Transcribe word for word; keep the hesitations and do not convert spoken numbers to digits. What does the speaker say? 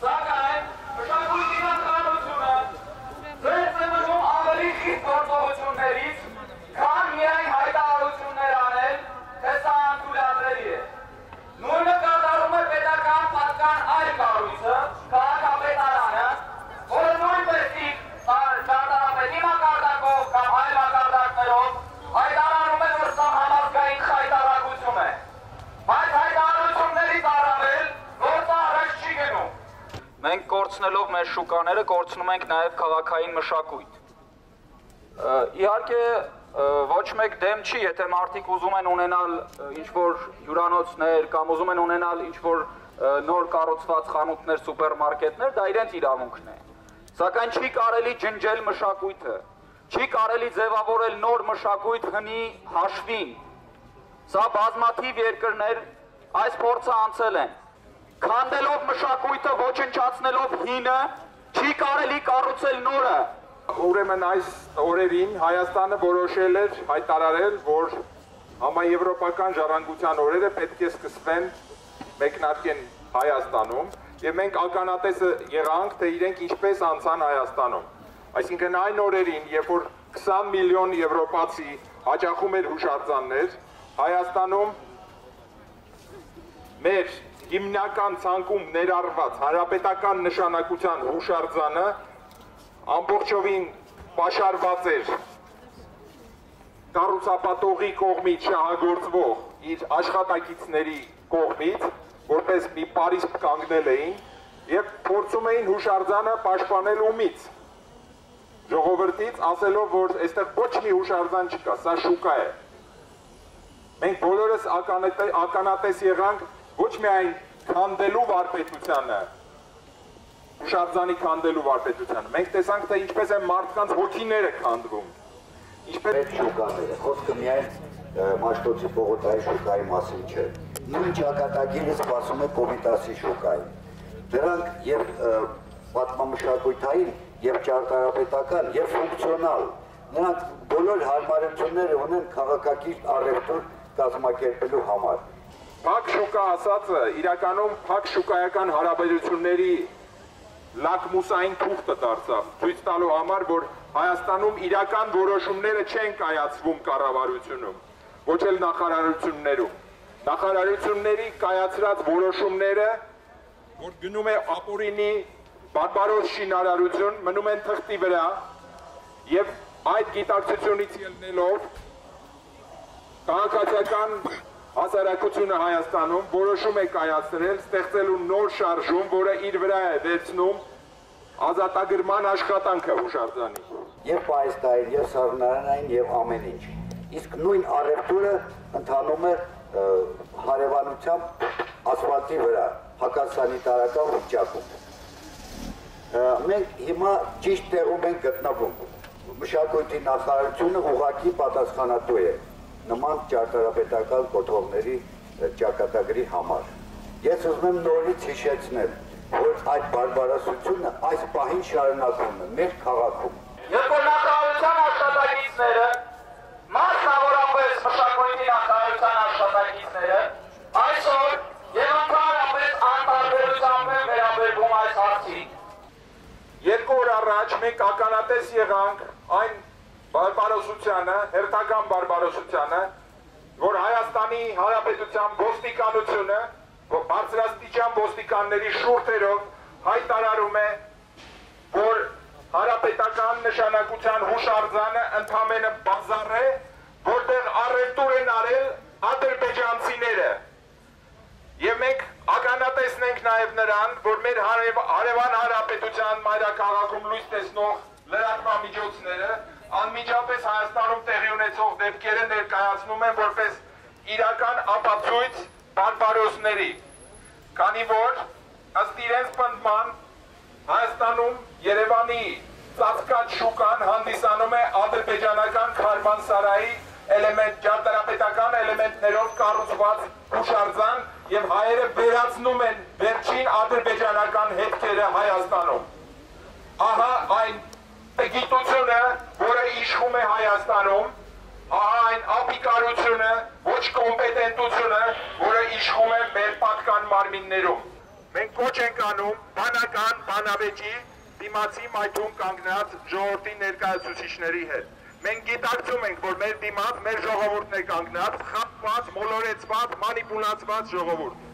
Սակայն մշակույթի նախարարությունը ձեր ծնվում ավելի խիստ գործողություններից, քան միայն հայտարարություններ անել, թե սա անթույլատրելի է։ Նույնը կատարում է պետական պատկան այլ կառույցը, քաղաքապետարանը, որը նույնպես իր ճարտարապետի մակարդակով կամ այլ մակարդակներով հայտարարում է, որ սա համազգային խայտարակություն է։ Բայց հայտարարություններից առավել, որ սա առաջ չի գնում։ Մենք կորցնելով մեր շուկաները, կորցնում ենք նաև քաղաքային մշակույթ։ Իհարկե, ոչ մեկ դեմ չի, եթե մարդիկ ուզում են ունենալ ինչ-որ հյուրանոցներ կամ ուզում են ունենալ ինչ-որ նոր կառուցված խանութներ, սուպերմարկետներ, դա իրենց իրավունքն է։ Սակայն չի կարելի ջնջել մշակույթը, չի կարելի ձևավորել նոր մշակույթ հնի հաշվին։ Սա բազմաթիվ երկրներ այս փորձը անցել են։ Քանդելով մշակույթը, ոչնչացնելով հինը, չի կարելի կառուցել նորը։ Ուրեմն այս օրերին Հայաստանը որոշել էր հայտարարել, որ համաեվրոպական ժառանգության օրերը պետք է սկսվեն մեկնարկեն Հայաստանում, եւ մենք ականատեսը եղանք, թե իրենք ինչպես անցան Հայաստանում։ Այսինքն այն օրերին, երբ որ քսան միլիոն եվրոպացի հաճախում էր հուշարձաններ, Հայաստանում մեր հիմնական ցանկում ներառված հանրապետական նշանակության հուշարձանը ամբողջովին պաշարված էր կառուցապատողի կողմից շահագործվող իր աշխատակիցների կողմից, որպես մի պարիսպ կանգնել էին եւ փորձում էին հուշարձանը պաշտպանել ումից, ժողովրդից, ասելով, որ այստեղ ոչ մի հուշարձան չկա, սա շուկա է։ Մենք բոլորս ականատես եղանք ոչ միայն քանդելու վարպետությանը, հուշարձանի քանդելու վարպետությանը, մենք տեսանք, թե ինչպես են մարդկանց հոգիները քանդվում։ Ինչպես շուկաները, խոսքը միայն Մաշտոցի պողոտայի շուկայի մասին չէ։ Նույն ճակատագիրը սպասում է Կոմիտասի շուկային։ Դրանք եւ պատմամշակութային, եւ ճարտարապետական, եւ ֆունկցիոնալ, նրանք բոլոր հարմարությունները ունեն քաղաքակիրթ առևտուր կազմակերպելու համար։ Փակ շուկա ասածը իրականում փակ շուկայական հարաբերությունների լակմուսային թուղթը դարձավ, ցույց տալու համար, որ Հայաստանում իրական որոշումները չեն կայացվում կառավարությունում, ոչ էլ նախարարություններում։ Նախարարությունների կայացրած որոշումները, որ գնում է ապօրինի բարբարոս շինարարություն, մնում են թղթի վրա եւ այդ գիտակցությունից ելնելով քաղաքացիական հասարակությունը Հայաստանում որոշում է կայացրել ստեղծելու նոր շարժում, որը իր վրա է վերցնում ազատագրման աշխատանքը հուշարձանի։ Եվ պայստային, եւ սառնարանային, եւ ամեն ինչ։ Իսկ նույն առևտուրը ընթանում է հարևանությամբ ասֆալտի վրա, հակասանիտարական վիճակում։ Մենք հիմա ճիշտ տեղում ենք գտնվում։ Մշակույթի նախարարությունը ուղղակի պատասխանատու է նման ճարտարապետական կոթողների ճակատագրի համար։ Ես ուզում եմ նորից հիշեցնել, որ այդ բարբարոսությունը այս պահին շարունակվում է մեր քաղաքում։ Երբ որ նախարարության աշխատակիցները, մասնավորապես մշակույթի նախարարության աշխատակիցները, այսօր եւ ընդհանրապես անտարբերությամբ են վերաբերվում այս հարցին։ Երկու օր առաջ մենք ականատես եղանք այն բարբարոսությանը, հերթական բարբարոսությանը, որ Հայաստանի Հանրապետության ոստիկանությունը, բարձրաստիճան ոստիկանների շուրթերով հայտարարում է, որ հանրապետական նշանակության հուշարձանը ընդամենը բազար է, որտեղ առևտուր են արել ադրբեջանցիները։ Եվ մենք ականատեսն ենք նաև նրան, որ մեր հարևան հանրապետության մայրաքաղաքում լույս տեսնող լրատվամիջոցները անմիջապես Հայաստանում տեղի ունեցող դեպքերը ներկայացնում են որպես իրական ապացույց բարբարոսների, քանի որ ըստ իրենց պնդման Հայաստանում Երևանի ծածկած շուկան հանդիսանում է ադրբեջանական քարմանսարայի էլեմենտ, ճարտարապետական էլեմենտներով կառուցված հուշարձան եւ հայերը վերացնում են վերջին ադրբեջանական հետքերը Հայաստանում։ Ահա այն գիտությունը, որը իշխում է Հայաստանում, ահա այն ապիկարությունը, ոչ կոմպետենտությունը, որը իշխում է մեր պատկան մարմիններում։ Մենք կոչ ենք անում բանական բանավեճի դիմացի մայթում կանգնած ժողովրդի ներկայացուցիչների հետ։ Մենք գիտակցում ենք, որ մեր դիմաց մեր ժողովուրդն է կանգնած, խաբված, մոլորեցված, մանիպուլացված ժողովուրդ։